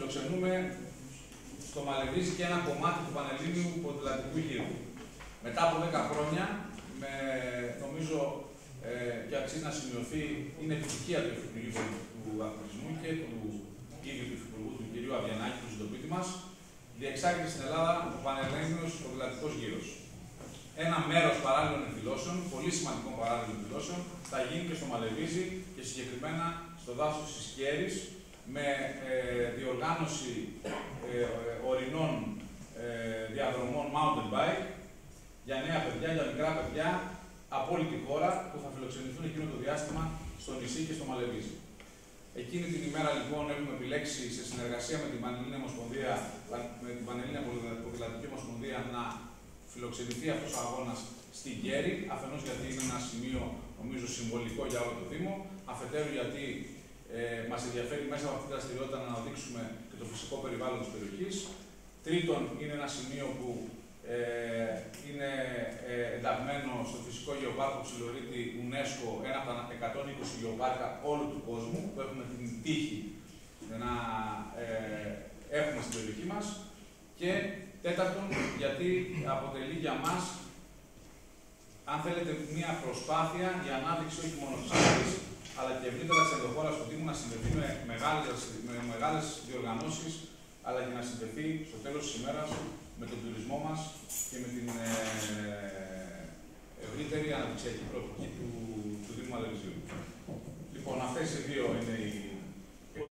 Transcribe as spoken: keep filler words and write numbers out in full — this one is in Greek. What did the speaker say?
φιλοξενούμε στο Μαλεβίζι και ένα κομμάτι του Πανελλήνιου Ποδηλατικού Γύρου. Μετά από δέκα χρόνια, με, νομίζω ε, και αξίζει να σημειωθεί, είναι επιτυχία του Υφυπουργείου του Αθλητισμού και του ίδιου του Υφυπουργού, του κ. Αβιανάκη, του συντοπίτη μας, διεξάγεται στην Ελλάδα ο Πανελλήνιος Ποδηλατικός Γύρος. Ένα μέρος παράλληλων εκδηλώσεων, πολύ σημαντικών παράλληλων εκδηλώσεων, θα γίνει και στο Μαλεβίζι και συγκεκριμένα στο δάσος της Κέρης, με ε, διοργάνωση ε, ορεινών ε, διαδρομών mountain bike για νέα παιδιά, για μικρά παιδιά από όλη τη χώρα που θα φιλοξενηθούν εκείνο το διάστημα στο νησί και στο Μαλεβίζι. Εκείνη την ημέρα λοιπόν έχουμε επιλέξει σε συνεργασία με την Πανελλήνια Ομοσπονδία, με την Πανελλήνια Ποδηλατική Ομοσπονδία να φιλοξενηθεί αυτός ο αγώνας στην Κέρη, αφενός γιατί είναι ένα σημείο νομίζω συμβολικό για όλο το Δήμο, αφετέρου γιατί ε, μας ενδιαφέρει μέσα από αυτή τη δραστηριότητα να αναδείξουμε και το φυσικό περιβάλλον της περιοχής. Τρίτον, είναι ένα σημείο που ε, είναι ε, ενταγμένο στο φυσικό γεωπάρκο Ψιλορρίτη UNESCO, ένα από τα εκατόν είκοσι γεωπάρκα όλου του κόσμου, που έχουμε την τύχη να ε, έχουμε στην περιοχή μας. Και τέταρτον, γιατί αποτελεί για μας, αν θέλετε, μια προσπάθεια για ανάδειξη όχι μόνο της Κέρης, αλλά και ευρύτερα της ενδοχώρας του Δήμου να συνδεθεί με μεγάλες, με μεγάλες διοργανώσεις, αλλά και να συνδεθεί στο τέλος της ημέρας με τον τουρισμό μας και με την ε, ευρύτερη αναπτυξιακή προοπτική του, του Δήμου Μαλεβιζίου. Λοιπόν, αυτές οι δύο είναι οι